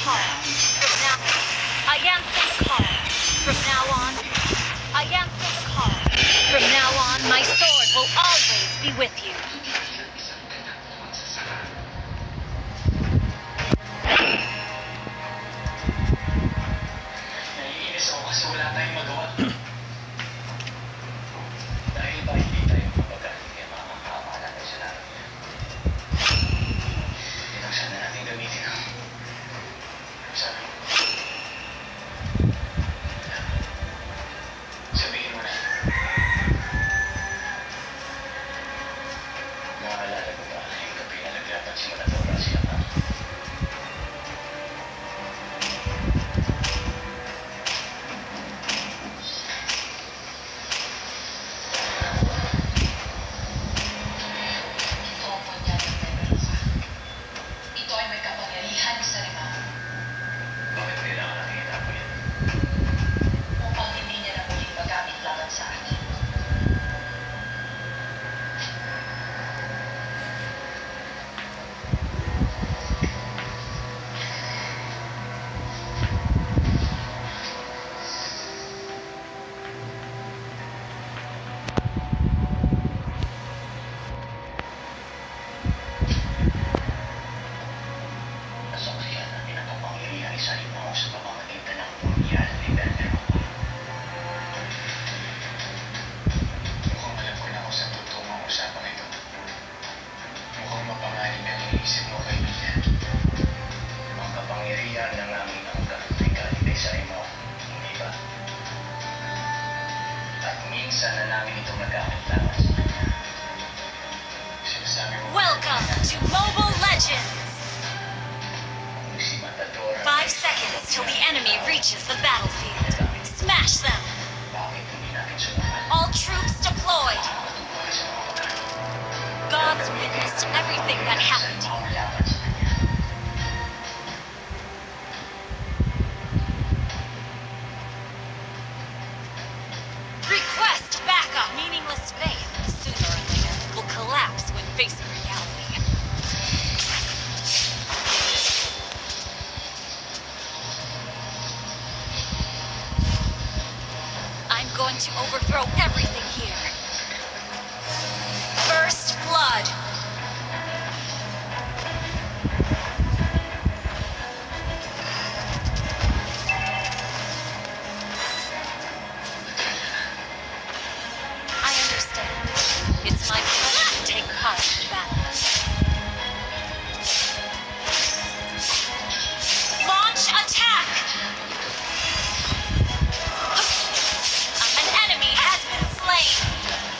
call. From now, I answer the call. From now on, I answer the call. From now on, my sword will always be with you. Naiinis ako kasi wala tayong magawa. Dahil ba hindi tayo mabagaan, kaya makakakama natin sa natin. Ito sana natin gamitin ang sabi. Sabihin mo na. Nakaalala ko ba yung gabi na naglaban si Manadora siya pa? Welcome to Mobile Legends! 5 seconds till the enemy reaches the battlefield. Smash them! All troops deployed! God's witnessed everything that happened here. Request backup! Meaningless faith, sooner or later, will collapse when facing reality. I'm going to overthrow everything here. First blood. I understand. It's my pleasure to take part in the battle. Launch attack! An enemy has been slain.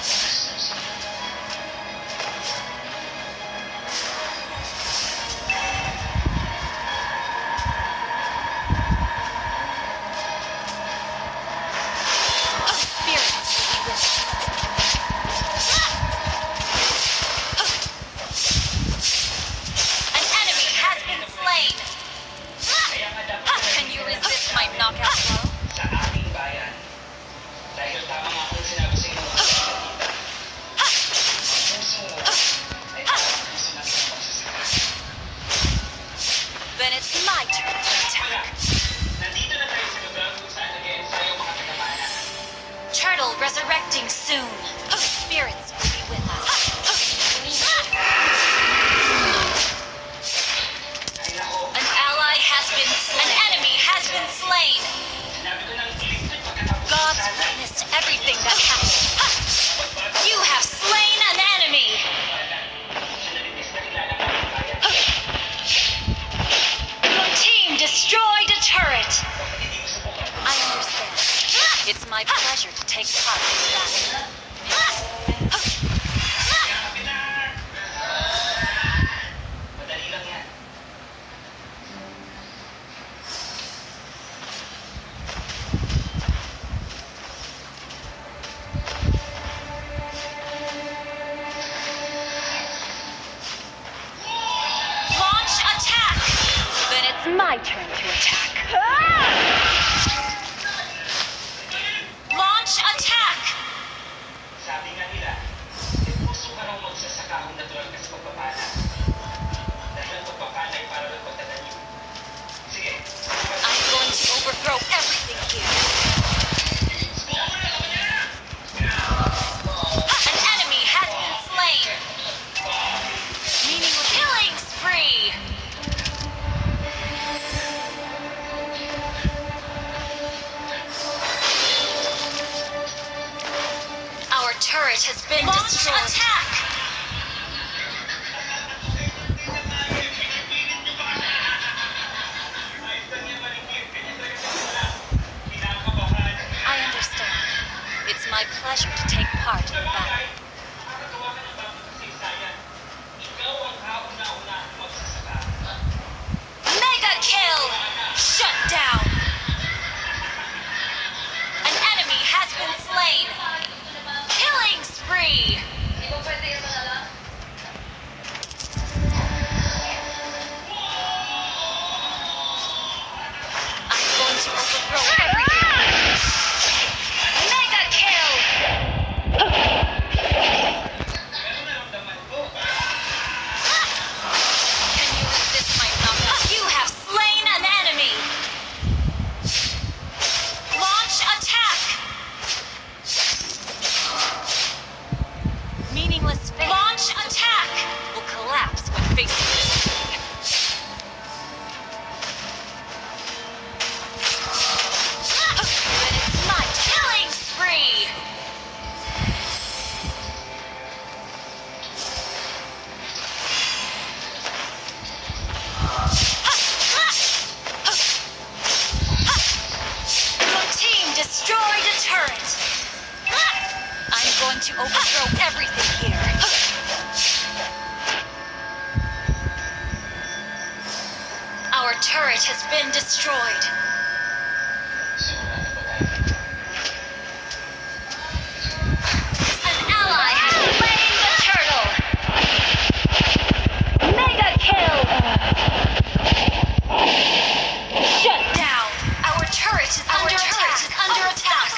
Spirits will be with us. An enemy has been slain. Can you resist my knockout blow? Sa ating bayan. Dahil tama nga kung sinabi sa inyo mga kapatid. Ay sinabi ng magsasaka. Then it's my turn to attack. Nandito na tayo sa lugar kung saan nag-e-end tayo mga tagamayan. Turtle resurrecting soon. Spirits will be with us. Ay nako, An ally has been An enemy has been slain. sinabi ko ng iligpit pagkatapos God's witnessed everything that happened. You have slain an enemy. sinalitis na kilala ng bayan. Your team destroyed a turret. Bakit hindi mo subukan? I understand. It's my pleasure to take part in the battle. Madali lang yan. Launch attack. Then it's my turn to attack. Launch attack. Sabi nga nila, puso ka raw magsasaka kung natural ka sa pagpapala. Dahil ang pagpapala ay para lang pagtatanim. Sige, has been destroyed. Attack! I understand. It's my pleasure to take part in the battle. Mega kill! Shut down! An enemy has been slain! Killing spree! I'm going to overthrow everything! Mega kill! Can you resist my knockout? You have slain an enemy! Launch attack! Meaningless faith. Launch attack! Will collapse when facing this enemy. And it's my killing spree! Your team destroyed a turret! I'm going to overthrow everything here. Our turret has been destroyed. An ally has slain the turtle! Mega kill! Shut down! Our turret is under attack!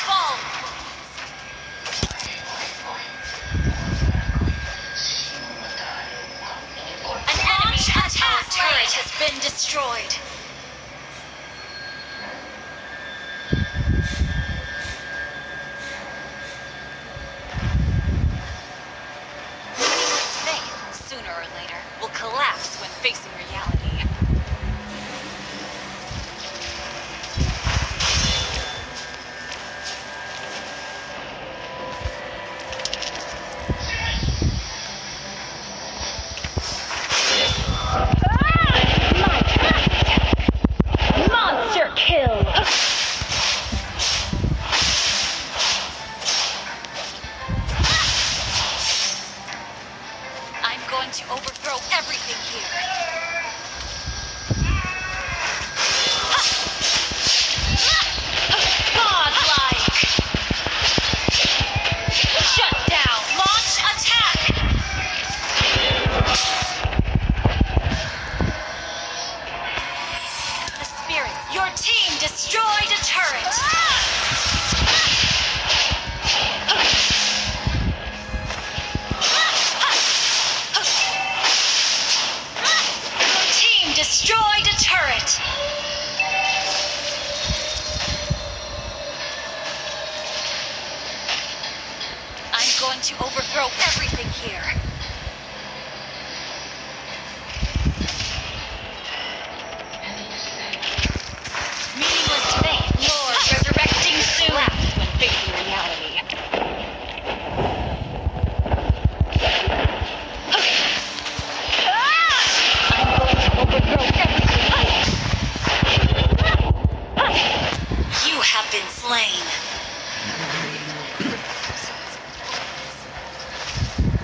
An enemy attack turret has been destroyed. Faith, sooner or later, will collapse when facing reality. Monster kill! I'm going to overthrow everything here. Godlike! Shut down! Launch attack! The spirits, your team destroyed a turret! Your team destroyed a turret! I'm going to overthrow everything here. Meaningless faith, Lord, resurrecting soon. Collapse when facing reality. I'm going to overthrow everything. You have been slain.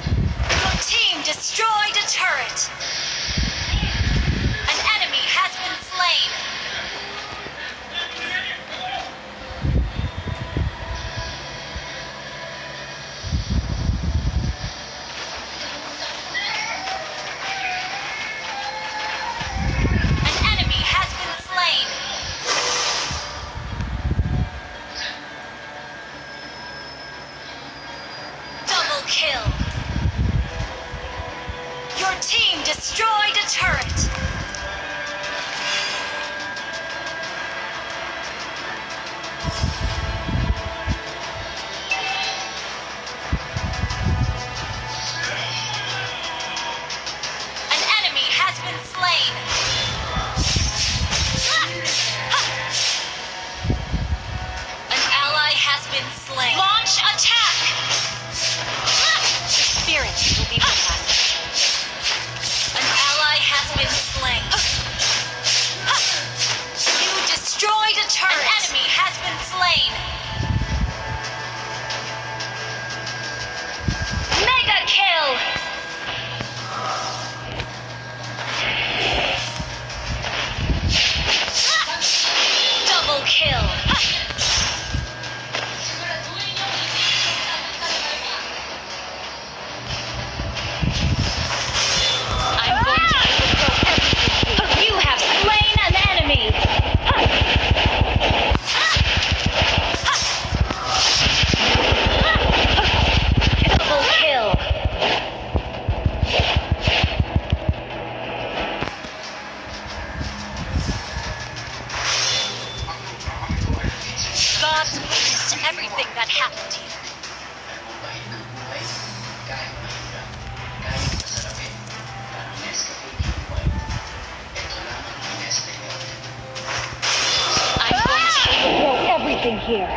nothing here.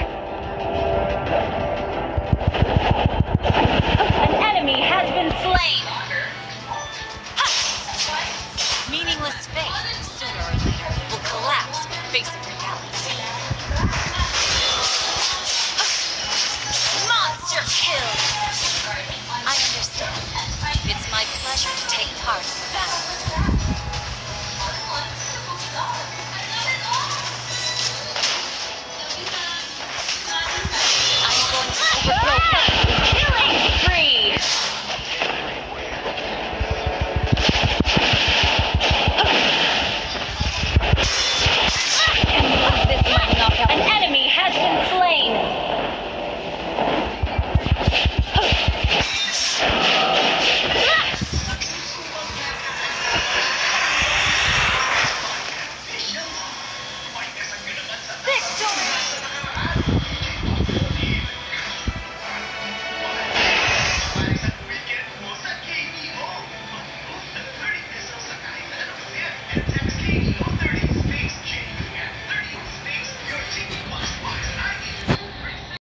An enemy has been slain. Meaningless faith, sooner or later, will collapse when facing reality. Monster kill! I understand. It's my pleasure to take part in the battle.